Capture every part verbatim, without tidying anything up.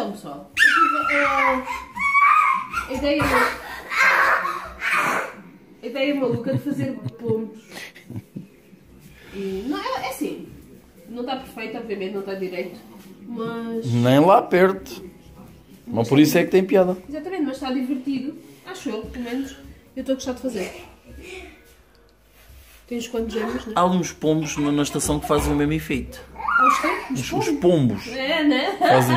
Então, pessoal, eu tive a ideia, a ideia maluca de fazer pombos. E, não, é, é assim, não está perfeito, obviamente, não está direito, mas... Nem lá perto. Mas, mas por isso é que tem piada. Exatamente, mas está divertido, acho eu, pelo menos, eu estou a gostar de fazer. Tens quantos anos, não é? Há uns pombos na estação que fazem o mesmo efeito. Há os quê? Os, Os, pombos? os pombos. É, né? Fazem.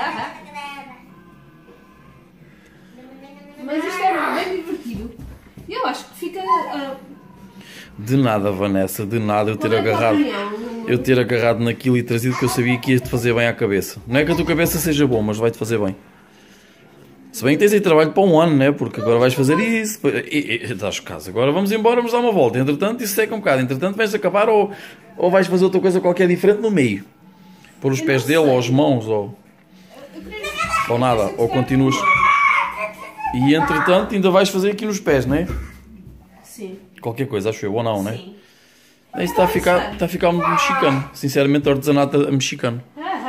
Mas isto é bem divertido. E eu acho que fica... Uh, De nada, Vanessa, de nada eu ter qual é a tua agarrado. opinião? Eu ter agarrado naquilo e trazido que eu sabia que ia-te fazer bem à cabeça. Não é que a tua cabeça seja bom, mas vai-te fazer bem. Se bem que tens aí trabalho para um ano, né? Porque agora vais fazer isso. E, e, estás casa. Agora vamos embora, vamos dar uma volta. Entretanto, isso seca um bocado. Entretanto, vais acabar ou, ou vais fazer outra coisa qualquer diferente no meio. Pôr os Eu pés não dele, sei. ou as mãos, ou, ou nada. Ou continuas. E entretanto, ainda vais fazer aqui nos pés, né? Sim. Qualquer coisa, acho eu, ou não, né? Sim. Isso está a ficar, está a ficar um mexicano. Sinceramente, artesanato mexicano.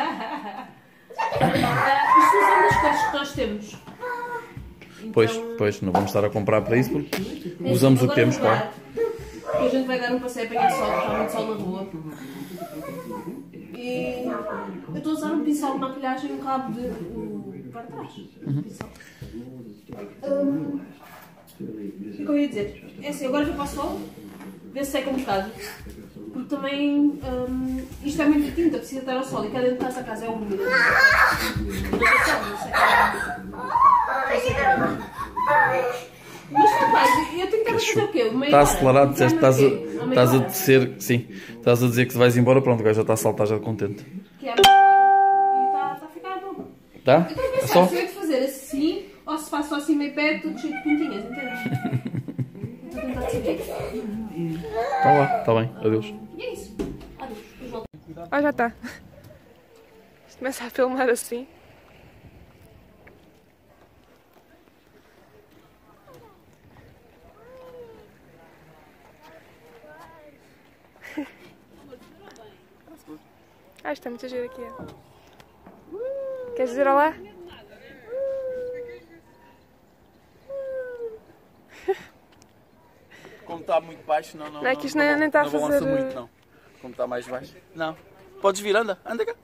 Isto são das coisas que nós temos. Pois, Então, pois, não vamos estar a comprar para isso porque é usamos assim, o que temos, agora claro. vou dar, a gente vai dar um passeio a apanhar sol, está muito sol na rua. E eu estou a usar um pincel de maquilhagem e um cabo de... Um, para trás. Um pincel. Hum, o que é que eu ia dizer? É assim, agora vou para o sol, ver se seca um bocado. Porque também hum, isto é muita tinta, precisa estar ao sol e cá dentro da casa é úmida. Mas rapaz, eu tenho que fazer o quê? Uma Está acelerado, hora? estás a, Uma meia estás a hora? dizer, sim, estás a dizer que vais embora, pronto, o gajo já está a saltar, já contente. Que é e está tá a ficar bom. Tá? Eu estou a É pensar só? se eu ia fazer assim ou se faço assim meio perto, tudo cheio de pintinhas, entende? Estou a tentar decidir. Está lá, está bem, adeus. E é isso. Adeus. Depois volto. Ah, já está. Isto começa a filmar assim. Ah, está muito giro aqui. É. Queres dizer olá? Como está muito baixo, não, não, Não é que isto nem- nem está a não balança fazer- muito, não. Como está mais baixo. Não. Podes vir, anda, anda cá.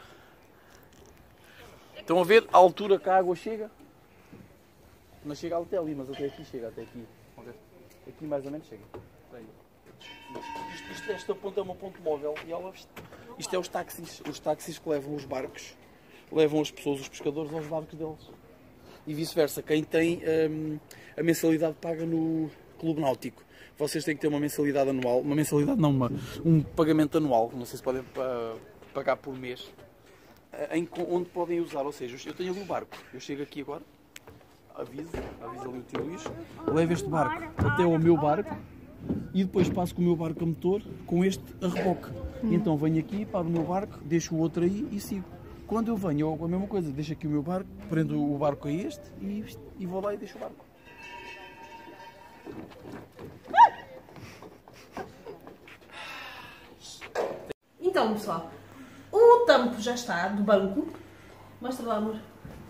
Estão a ver a altura que a água chega? Não chega até ali, mas até aqui chega, até aqui. Vamos ver. Aqui mais ou menos chega. Aí. Isto, isto, esta ponta é uma ponte móvel e ela, isto é os táxis, os táxis que levam os barcos, levam as pessoas, os pescadores, aos barcos deles. E vice-versa, quem tem hum, a mensalidade paga no Clube Náutico. Vocês têm que ter uma mensalidade anual, uma mensalidade não, uma, um pagamento anual, não sei se podem uh, pagar por mês, uh, em, onde podem usar, ou seja, eu tenho ali o barco, eu chego aqui agora, aviso, aviso ali o tio Luís, levo este barco até ao meu barco e depois passo com o meu barco a motor com este a reboque. E então venho aqui, paro o meu barco, deixo o outro aí e sigo. Quando eu venho, eu hago a mesma coisa, deixo aqui o meu barco, prendo o barco a este e, e vou lá e deixo o barco. Então, pessoal, o tampo já está do banco. Mostra lá, amor.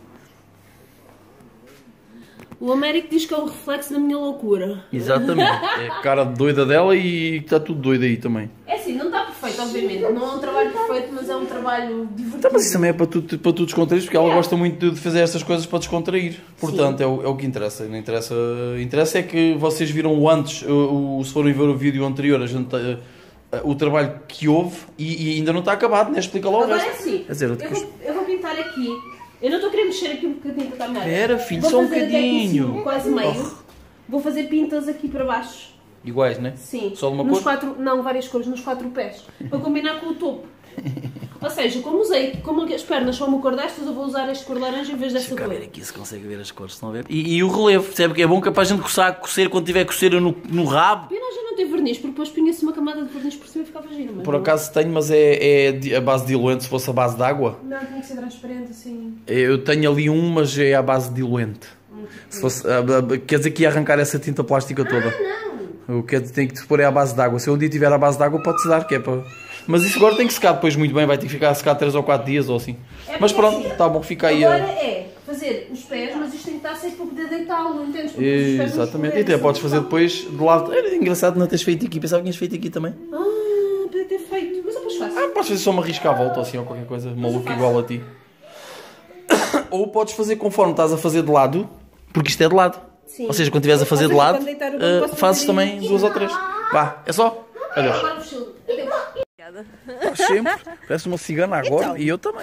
O Américo diz que é o reflexo da minha loucura. Exatamente, é a cara doida dela e está tudo doido aí também. É assim, não está perfeito, obviamente. Não é um trabalho perfeito, mas é um trabalho divertido. Então, mas isso também é para tu, para tu descontrair, porque ela Yeah. gosta muito de fazer estas coisas para descontrair. Portanto, é o, é o que interessa. Não interessa. Interessa é que vocês viram o antes, o, o, se forem ver o vídeo anterior, a gente, uh, uh, o trabalho que houve e, e ainda não está acabado, né? Explica lá o Agora é resto. assim, Quer dizer, eu, depois... vou, eu vou pintar aqui. Eu não estou a querer mexer aqui um bocadinho para estar melhor. Espera, filho, Vou só um fazer até aqui em bocadinho. cima, quase meio. Oh. Vou fazer pintas aqui para baixo. Iguais, né? Sim. Só de uma nos cor? Quatro, não, várias cores, nos quatro pés. Para combinar com o topo. Ou seja, como usei, como as pernas são uma cor destas, eu vou usar este cor laranja em vez desta Deixa cor. cá ver aqui se consegue ver as cores, estão a ver? E, e o relevo, percebe que é bom que é para a gente coçar, cocer quando tiver coceira no, no rabo. Pena já não ter verniz, porque depois punha-se uma camada de verniz por cima e ficava giro. Mas Por não. acaso tenho, mas é, é de- a base de diluente, se fosse a base de água. Não, tinha que ser transparente assim. Eu tenho ali um, mas é à base de diluente. Se fosse, ah, ah, quer dizer que ia arrancar essa tinta plástica toda. Ah, não! O que tem que te pôr é à base de água. Se um dia tiver à base de água, pode-se dar, que é para... Mas isso agora tem que secar depois muito bem, vai ter que ficar a secar três ou quatro dias ou assim. É mas pronto, assim, está bom, fica aí. Agora A... é fazer os pés, mas isto tem que estar seco para poder deitá-lo, entendes? Porque os pés Exatamente, e não até podes fazer depois de lado. Era engraçado não teres feito aqui, pensava que tinhas feito aqui também. Ah, podia ter feito, mas eu depois faço. Ah, podes fazer só uma risca à volta ou assim, ou qualquer coisa, maluco igual a ti. Ou podes fazer conforme estás a fazer de lado, porque isto é de lado. Sim. Ou seja, quando estiveres a fazer de lado, deitar o uh, banco, posso fazes fazer também isso. duas ou três. Vá, é só. Olha, Agora o estilo. Adeus. estás sempre, parece uma cigana agora Então. e eu também.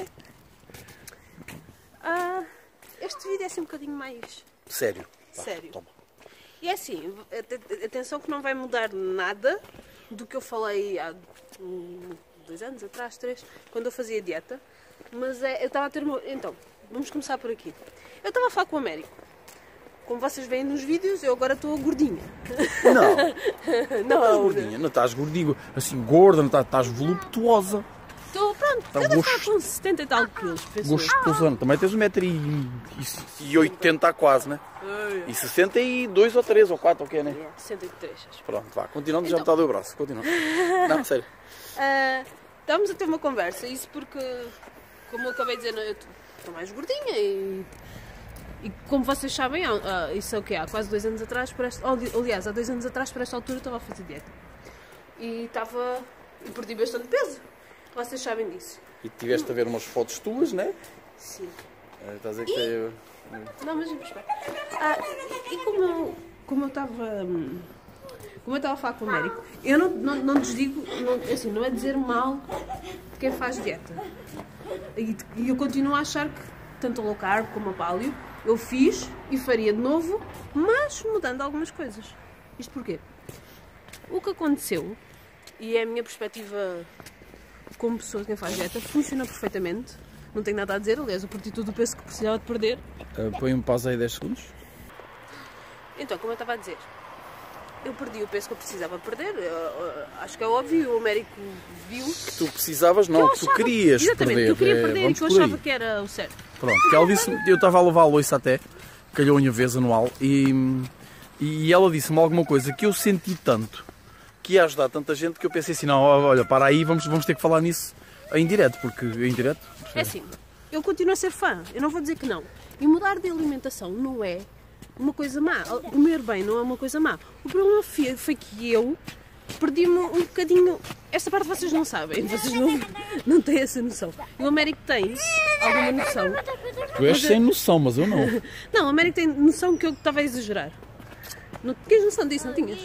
Ah, este vídeo é assim um bocadinho mais Sério. Vá, sério. toma. E é assim, at- atenção que não vai mudar nada do que eu falei há hum, dois anos atrás, três, quando eu fazia dieta. Mas é, eu estava a ter uma... Então, vamos começar por aqui. Eu estava a falar com o Américo. Como vocês veem nos vídeos, eu agora estou gordinha. Não, Não, estás gordinha, não estás gordinho, assim gorda, não estás, estás voluptuosa. estou, pronto, Tá eu devo estar gosto- com setenta e tal quilos, penso eu. Gostosona. Também tens um metro e oitenta quase, né? E sessenta e dois ou três ou quatro, ou o que é, né? sessenta e três, acho. Pronto, vá, continuando, já me Então. está a doer o braço, continua. Não, sério. Ah, estávamos a ter uma conversa, isso porque, como eu acabei de dizer, eu estou mais gordinha e, e como vocês sabem, há- há- isso é o que há quase dois anos atrás, por esta, aliás, há dois anos atrás, por esta altura, eu estava a fazer dieta. E estava, e perdi bastante peso, vocês sabem disso. E tiveste a ver umas fotos tuas, né? Sim. Eh, Estás a dizer que eu... Não, mas vamos espera. Ah, e como eu como eu estava hum, como eu estava a falar com o Américo, eu não, não, não desdigo, não, assim, não é dizer mal de quem faz dieta. E, e eu continuo a achar que tanto a low carb como a paleo eu fiz e faria de novo, mas mudando algumas coisas. Isto porquê? O que aconteceu, e é a minha perspectiva como pessoa que faz dieta, funciona perfeitamente. Não tenho nada a dizer, aliás, eu perdi todo o peso que precisava de perder. Uh, põe um pausa aí dez segundos. Então, como eu estava a dizer, eu perdi o peso que eu precisava perder, eu, eu, acho que é óbvio, o Américo viu. Que tu precisavas, não, eu que tu achava- querias exatamente, perder. que eu queria é, perder e vamos que eu por aí. achava que era o certo. Pronto, que ela disse, eu estava a lavar a louça até, calhou uma vez anual, e, e ela disse-me alguma coisa que eu senti tanto, que ia ajudar tanta gente, que eu pensei assim, não, olha, para aí, vamos, vamos ter que falar nisso em direto, porque em direto... É assim, eu continuo a ser fã, eu não vou dizer que não. E mudar de alimentação não é uma coisa má. Comer bem não é uma coisa má. O problema foi, foi que eu perdi-me um bocadinho... Esta parte vocês não sabem, vocês não, não têm essa noção. E o Américo tem alguma noção. Tu és sem noção, mas eu não. Não, o Américo tem noção que eu estava a exagerar. Não tinhas noção disso, não tinhas?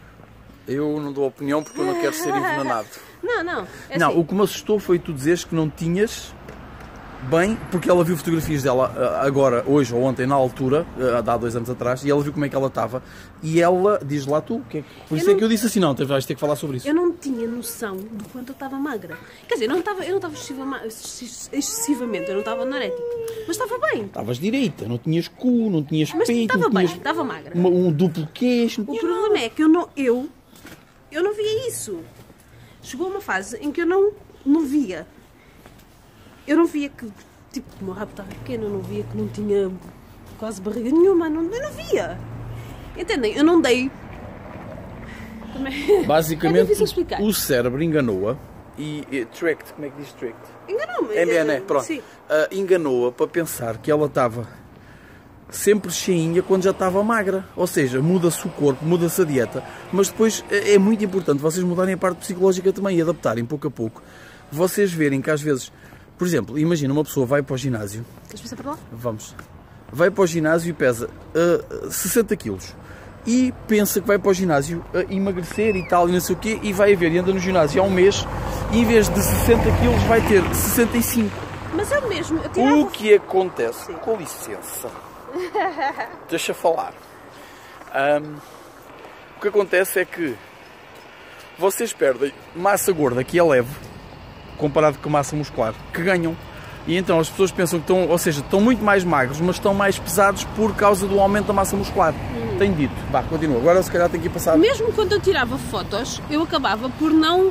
Eu não dou opinião porque eu não quero ser envenenado. Não, não. É Não, assim. o que me assustou foi tu dizeres que não tinhas bem, porque ela viu fotografias dela ah, agora, hoje ou ontem, na altura, ah, há dois anos atrás, e ela viu como é que ela estava. E ela, diz lá tu, que é, por isso Eu é não- que eu disse assim, não, vais ter que falar sobre isso. Eu não tinha noção do quanto eu estava magra. Quer dizer, eu não estava, eu não estava excessiva- excessivamente, eu não estava anorética. Mas estava bem. Estavas direita, não tinhas cu, não tinhas Mas peito, estava não bem, tinhas estava magra. uma- um duplo queixo. Não O tinhas problema é que eu não, eu, eu não via isso. Chegou uma fase em que eu não, não via. Eu não via que, tipo, o meu rabo estava pequeno, eu não via que não tinha quase barriga nenhuma, não, eu não via. Entendem? Eu não dei... Como é? Basicamente, É difícil explicar. o cérebro enganou-a e, e tricked, como é que diz tricked? Enganou-me. É, é, é, pronto. Sim. Ah, enganou-a para pensar que ela estava sempre cheinha quando já estava magra. Ou seja, muda-se o corpo, muda-se a dieta. Mas depois é é muito importante vocês mudarem a parte psicológica também e adaptarem pouco a pouco. Vocês verem que às vezes, por exemplo, imagina uma pessoa vai para o ginásio. Queres passar para lá? Vamos. Vai para o ginásio e pesa ah, sessenta quilos. E pensa que vai para o ginásio a emagrecer e tal, e não sei o quê, e vai a ver, e anda no ginásio há um mês, e em vez de sessenta quilos vai ter sessenta e cinco. Mas eu mesmo, eu tirava... O que acontece? Sim. Com licença. Deixa falar. Ahm, o que acontece é que vocês perdem massa gorda, que é leve, comparado com massa muscular, que ganham. E então as pessoas pensam que estão, ou seja, estão muito mais magros, mas estão mais pesados por causa do aumento da massa muscular. Hum. Tenho dito. Vá, continua. Agora se calhar tenho que ir passar. Mesmo quando eu tirava fotos, eu acabava por não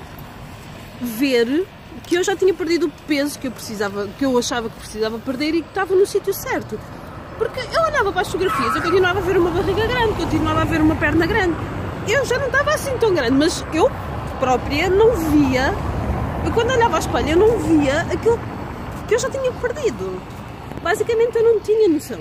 ver que eu já tinha perdido o peso que eu precisava, que eu achava que precisava perder e que estava no sítio certo. Porque eu olhava para as fotografias, eu continuava a ver uma barriga grande, continuava a ver uma perna grande. Eu já não estava assim tão grande, mas eu própria não via eu quando olhava ao espelho eu não via aquilo que eu já tinha perdido. Basicamente eu não tinha noção.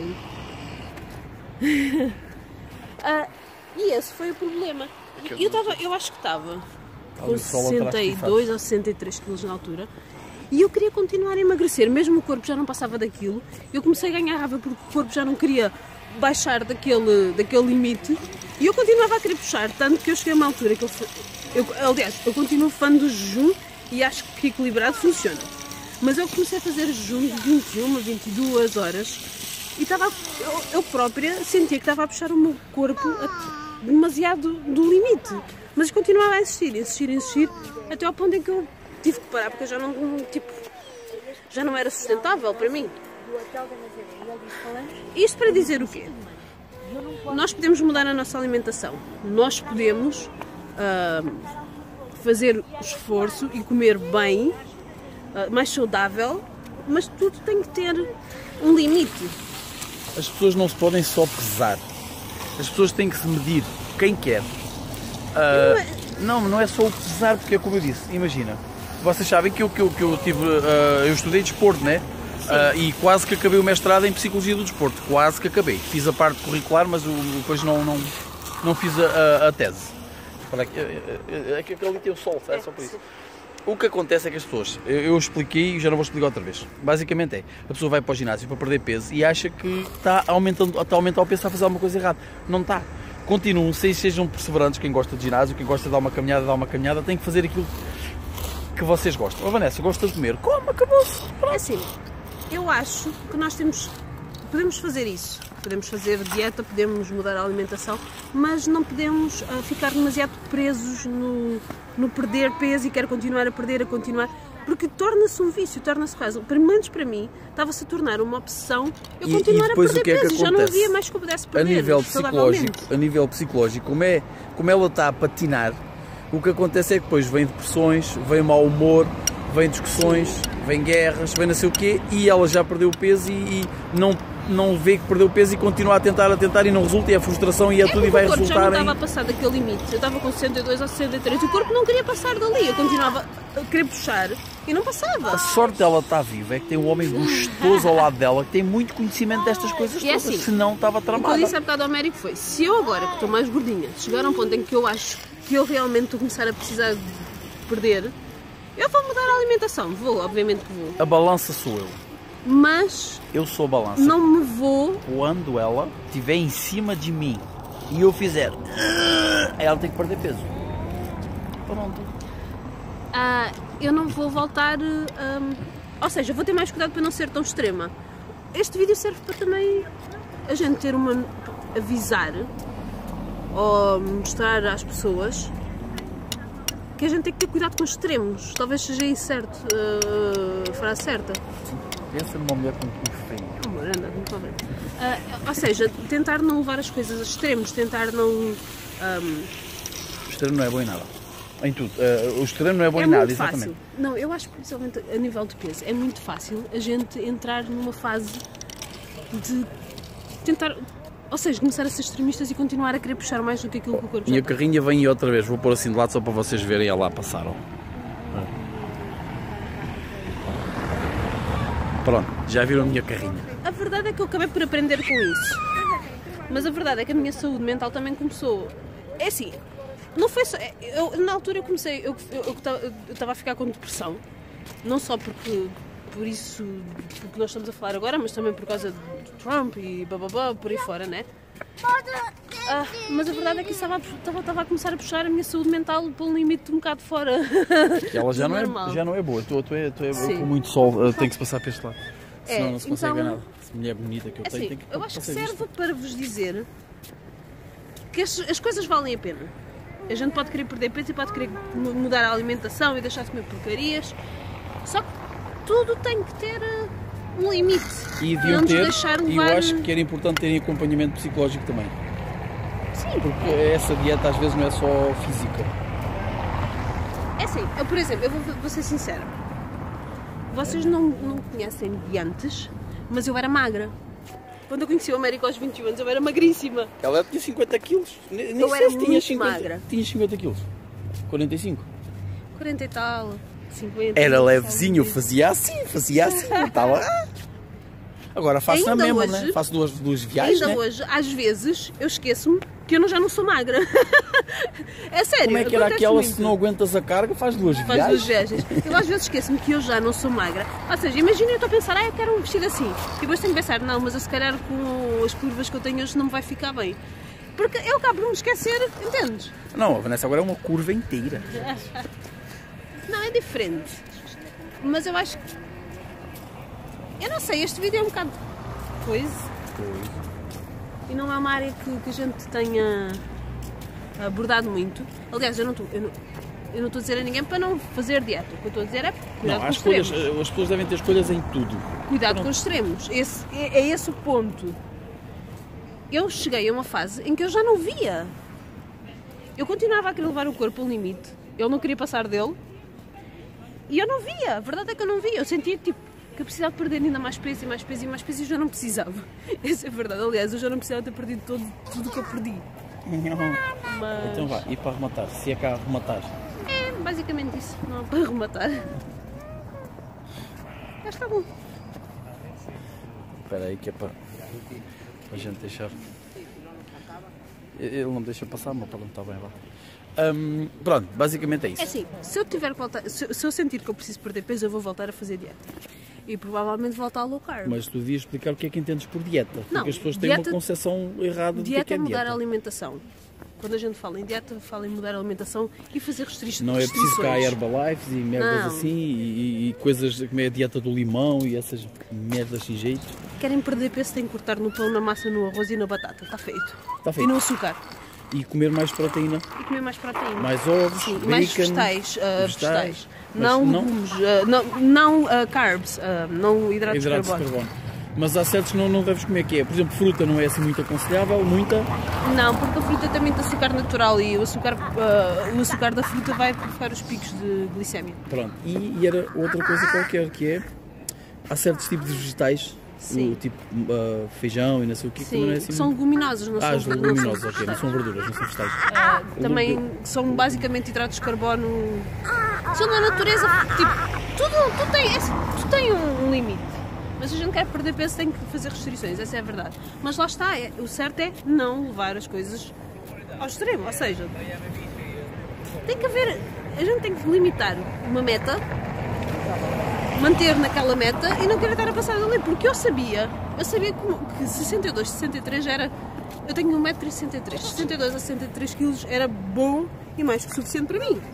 uh, e esse foi o problema. Eu, tava, eu acho que estava com sessenta e dois ou sessenta e três quilos na altura. E eu queria continuar a emagrecer, mesmo o corpo já não passava daquilo. Eu comecei a ganhar raiva porque o corpo já não queria baixar daquele, daquele limite. E eu continuava a querer puxar, tanto que eu cheguei a uma altura que eu, eu... Aliás, eu continuo fã do jejum e acho que equilibrado funciona. Mas eu comecei a fazer jejum de vinte e uma, vinte e duas horas. E estava, eu, eu própria sentia que estava a puxar o meu corpo a, demasiado do limite. Mas continuava a insistir, insistir, insistir, até ao ponto em que eu tive que parar, porque eu já não, tipo, já não era sustentável para mim. Isto para dizer o quê? Nós podemos mudar a nossa alimentação. Nós podemos uh, fazer esforço e comer bem, uh, mais saudável, mas tudo tem que ter um limite. As pessoas não se podem só pesar. As pessoas têm que se medir quem quer. Uh, não, é... não, não é só o pesar, porque é como eu disse, imagina. Vocês sabem que eu, que eu, que eu tive, uh, eu estudei desporto, né? Uh, e quase que acabei o mestrado em Psicologia do Desporto, quase que acabei. Fiz a parte curricular, mas depois não, não, não fiz a, a, a tese. Olha, é que aquele ali tem o sol, é só por isso. O que acontece é que as pessoas, eu, eu expliquei e já não vou explicar outra vez. Basicamente é, a pessoa vai para o ginásio para perder peso e acha que está aumentando, está a aumentar o peso, está a fazer alguma coisa errada. Não está. Continuem, se sejam perseverantes, quem gosta de ginásio, quem gosta de dar uma caminhada, dar uma caminhada, tem que fazer aquilo que vocês gostam. A Vanessa gosta de comer, come, acabou-se. É assim, eu acho que nós temos, podemos fazer isso, podemos fazer dieta, podemos mudar a alimentação, mas não podemos uh, ficar demasiado presos no, no perder peso e quero continuar a perder, a continuar, porque torna-se um vício, torna-se quase, pelo menos para mim, estava-se a tornar uma obsessão eu e, continuar e depois a perder o que é que peso, acontece? Já não havia mais que eu pudesse perder. A nível psicológico, a nível psicológico como, é, como ela está a patinar, o que acontece é que depois vem depressões, vem mau humor, vem discussões, vem guerras, vem não sei o quê, e ela já perdeu o peso e, e não, não vê que perdeu o peso e continua a tentar, a tentar e não resulta, e é frustração e é, é tudo e vai resultar em... O corpo já não estava a passar daquele limite, eu estava com sessenta e dois ou sessenta e três e o corpo não queria passar dali, eu continuava a querer puxar e não passava. A sorte dela estar viva é que tem um homem gostoso ao lado dela que tem muito conhecimento destas coisas e todas, é assim, senão estava tramada. O que eu disse há bocado ao Américo foi, se eu agora que estou mais gordinha, chegar a um ponto em que eu acho que eu realmente estou a começar a precisar de perder, eu vou mudar a alimentação, vou, obviamente que vou. A balança sou eu. Mas... Eu sou a balança. Não me vou... Quando ela estiver em cima de mim e eu fizer... Aí ela tem que perder peso. Pronto. Ah, eu não vou voltar... Um, ou seja, vou ter mais cuidado para não ser tão extrema. Este vídeo serve para também a gente ter uma... avisar ou mostrar às pessoas que a gente tem que ter cuidado com extremos. Talvez seja incerto, uh, a frase certa. Pensa numa mulher com um feio. Amor, anda, não estou a ver. Uh, ou seja, tentar não levar as coisas a extremos, tentar não... Um... O extremo não é bom em nada. Em tudo. Uh, o extremo não é bom é em nada, muito fácil. exatamente. Não, eu acho que principalmente a nível de peso é muito fácil a gente entrar numa fase de tentar... Ou seja, começar a ser extremistas e continuar a querer puxar mais do que aquilo que o corpo já Minha tem. carrinha vem aí outra vez, vou pôr assim de lado só para vocês verem, ela lá passaram. Pronto, já viram a minha carrinha. A verdade é que eu acabei por aprender com isso. Mas a verdade é que a minha saúde mental também começou... É assim, não foi só... Eu, na altura eu comecei... Eu estava a ficar com depressão. Não só porque... Por isso, porque nós estamos a falar agora, mas também por causa de Trump e bababá, por aí fora, né? Ah, mas a verdade é que isso estava, estava, estava a começar a puxar a minha saúde mental para um limite um bocado fora. Ela já, não é, já não é boa, tu, tu é, tu é com muito sol, tem que se passar para este lado. Senão é, não se consegue então, ver nada. Essa mulher bonita que eu assim, tenho, tem que eu acho que serve isto. para vos dizer que as, as coisas valem a pena. A gente pode querer perder peso e pode querer mudar a alimentação e deixar de comer porcarias. Só que tudo tem que ter um limite. E deviam ter, e eu acho que era importante terem acompanhamento psicológico também. Sim. Porque essa dieta às vezes não é só física. É assim, eu por exemplo, eu vou, vou ser sincera. Vocês não, não conhecem de antes, mas eu era magra. Quando eu conheci o Américo aos vinte e um anos, eu era magríssima. Ela tinha cinquenta quilos. Nem eu sei era se muito tinha cinquenta, magra. Tinha cinquenta quilos. quarenta e cinco. quarenta e tal. cinquenta. Era levezinho, eu fazia assim, fazia assim, estava. Agora faço Ainda na mesma, hoje- né? Faço duas, duas viagens. Ainda né? hoje, às vezes, eu esqueço-me que eu não- já não sou magra. É sério. Como é que era acontece aquela, muito. se não aguentas a carga, faz duas Faz viagens? duas viagens. Eu às vezes esqueço-me que eu já não sou magra. Ou seja, imagina eu estou a pensar, ah, eu quero um vestido assim. E depois tenho que pensar, não, mas eu se calhar com as curvas que eu tenho hoje não me vai ficar bem. Porque eu acabo por me esquecer, entendes? Não, a Vanessa agora é uma curva inteira. Não, é diferente. Mas eu acho que... Eu não sei, este vídeo é um bocado... Coisa. Pois. E não é uma área que, que a gente tenha abordado muito. Aliás, eu não estou... Eu não, eu não estou a dizer a ninguém para não fazer dieta. O que eu estou a dizer é cuidado Não, com há os escolhas, extremos. as pessoas devem ter escolhas em tudo. Cuidado com os extremos. Esse, é, é esse o ponto. Eu cheguei a uma fase em que eu já não via. Eu continuava a querer levar o corpo ao limite. Eu não queria passar dele. E eu não via. A verdade é que eu não via. Eu sentia tipo que eu precisava perder ainda mais peso e mais peso e mais peso e eu já não precisava. Essa é a verdade. Aliás, eu já não precisava ter perdido todo, tudo o que eu perdi. Mas Então vá, e para arrematar? Se é cá arrematar. é basicamente isso. Não há para arrematar. Já está bom. Espera aí que é para a gente deixar. Ele não me deixa passar, mas pronto, está bem, vá. Hum, pronto, basicamente é isso. É assim, se eu, tiver que voltar, se, se eu sentir que eu preciso perder peso, eu vou voltar a fazer dieta. E provavelmente voltar ao low carb. Mas tu devias explicar o que é que entendes por dieta. Porque Não, as pessoas têm dieta- uma concepção errada do que é, Dieta que é é mudar dieta. a alimentação. Quando a gente fala em dieta, fala em mudar a alimentação e fazer restrições. Não é preciso cá Herbalife e merdas Não. assim e, e coisas como é a dieta do limão e essas merdas sem jeito. Querem perder peso, têm que cortar no pão, na massa, no arroz e na batata. Está feito. Está feito. E no açúcar. E comer mais proteína, E comer mais proteína. mais ovos, Sim, bacon, mais vegetais. ah, vegetais. vegetais. Mas Não não- legumes, ah, não, não ah, carbs, ah, não hidratos, hidratos de de carbono. carbono. Mas há certos que não, não deves comer, que é, por exemplo, fruta não é assim muito aconselhável, muita. Não, porque a fruta tem muito açúcar natural e o açúcar, ah, o açúcar da fruta vai provocar os picos de glicémia. Pronto. E, e era outra coisa qualquer, que é, há certos tipos de vegetais, Sim. o tipo ah, feijão e não sei o que, que também não é Sim, assim são muito... leguminosas, não Ah, são as não são leguminosas, ok, não vegetais. são verduras, não são vegetais. Ah, também são basicamente hidratos de carbono. São da natureza. Tipo, tudo, tudo tem, tudo tem um, um limite. Mas se a gente quer perder peso, tem que fazer restrições, essa é a verdade. Mas lá está, é, o certo é não levar as coisas ao extremo. Ou seja, tem que haver. A gente tem que limitar uma meta, manter naquela meta e não querer estar a passar dali. Porque eu sabia, eu sabia que, que sessenta e dois, sessenta e três era. Eu tenho um metro e sessenta e três. sessenta e dois a sessenta e três quilos era bom e mais que suficiente para mim.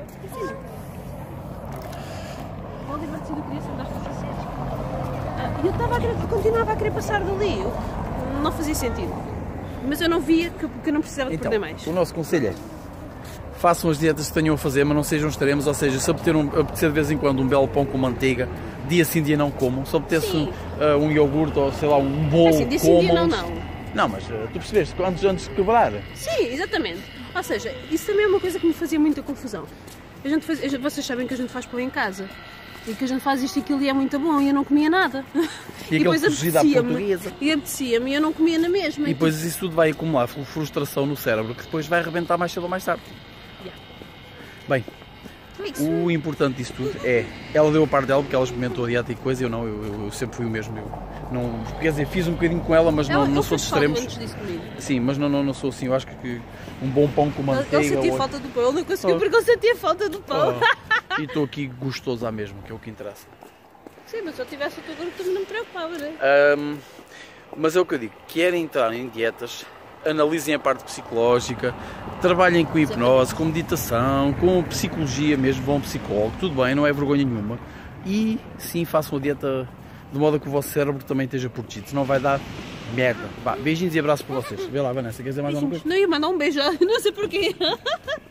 Qual divertido queria ser das E eu estava a querer, eu continuava a querer passar dali. Eu, não fazia sentido. Mas eu não via que, que eu não precisava de Então, perder mais. o nosso conselho é, façam as dietas que tenham a fazer, mas não sejam extremos, ou seja, se apetecer, um, apetecer de vez em quando um belo pão com manteiga, dia sim, dia não comam. Se apetece Sim. uh, um iogurte ou sei lá, um bolo, Assim, dia sim, dia não, comam. não. Não, mas uh, tu percebeste, antes, antes de quebrar. Sim, exatamente. Ou seja, isso também é uma coisa que me fazia muita confusão. A gente faz, a gente- vocês sabem que a gente faz pão em casa. E que a gente faz isto e aquilo e é muito bom e eu não comia nada. E aquele cozido à portuguesa. E apetecia-me e eu não comia na mesma. E depois isso tudo vai acumular frustração no cérebro, que depois vai arrebentar mais cedo ou mais tarde. Yeah. Bem, Tipo, isso. o importante disso tudo é, ela deu a parte dela porque ela experimentou a dieta e coisa, eu não, eu, eu- eu sempre fui o mesmo. Eu não, quer dizer, fiz um bocadinho com ela, mas não, Ela- não ele sou de fez falta extremos. antes disso comigo. Sim, mas não, não, não sou assim, eu acho que, que um bom pão com Ele, manteiga... ele sentia ou- falta do pão, ele não conseguiu Oh. porque ele sentia falta do pão. Oh, e estou aqui gostoso à mesmo, que é o que interessa. Sim, mas se eu tivesse o teu grupo também não me preocupava, né? Ahm, mas é o que eu digo, querem entrar em dietas, analisem a parte psicológica, trabalhem com hipnose, com meditação, com psicologia mesmo, vão ao psicólogo, tudo bem, não é vergonha nenhuma. E sim, façam a dieta de modo que o vosso cérebro também esteja protegido, senão vai dar merda. Vá, beijinhos e abraços para vocês. Vê lá, Vanessa, quer dizer mais alguma coisa? Não ia mandar um beijo, não sei porquê.